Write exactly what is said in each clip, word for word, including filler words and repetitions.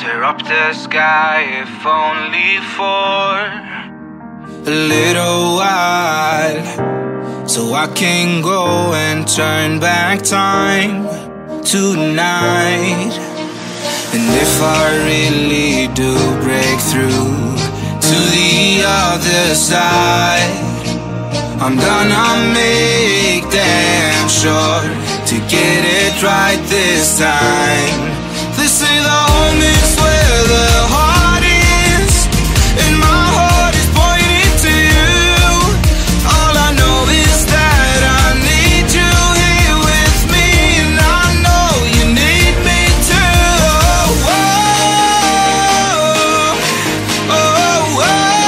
Tear up the sky if only for a little while, so I can go and turn back time tonight. And if I really do break through to the other side, I'm gonna make damn sure to get it right this time. They say the home is where the heart is, and my heart is pointing to you. All I know is that I need you here with me, and I know you need me too. Oh, oh, oh,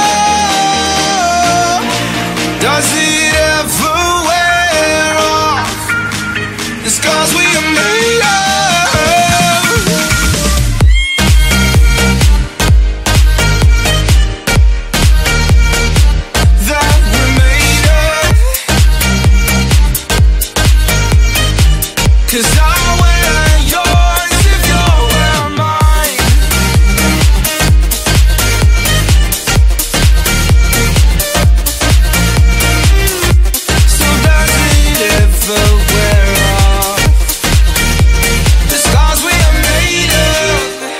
oh. Does it ever wear off, the scars we are made of? Cause I'll wear yours if you'll wear mine. So does it ever wear off, the scars we are made of?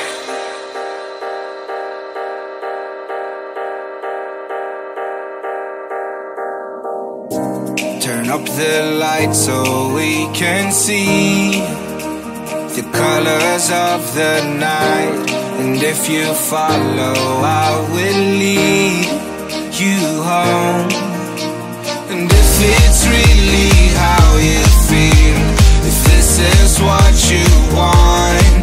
Turn up the lights so we can see the colors of the night. And if you follow, I will lead you home. And if it's really how you feel, if this is what you want,